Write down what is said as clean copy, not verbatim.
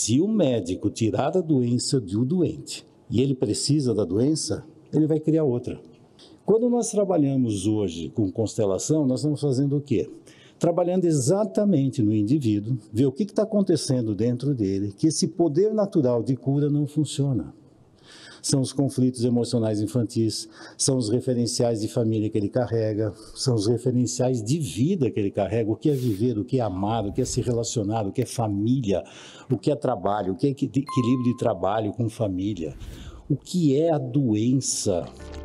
Se o médico tirar a doença do doente e ele precisa da doença, ele vai criar outra. Quando nós trabalhamos hoje com constelação, nós estamos fazendo o quê? Trabalhando exatamente no indivíduo, ver o que está acontecendo dentro dele, que esse poder natural de cura não funciona. São os conflitos emocionais infantis, são os referenciais de família que ele carrega, são os referenciais de vida que ele carrega, o que é viver, o que é amar, o que é se relacionar, o que é família, o que é trabalho, o que é equilíbrio de trabalho com família, o que é a doença.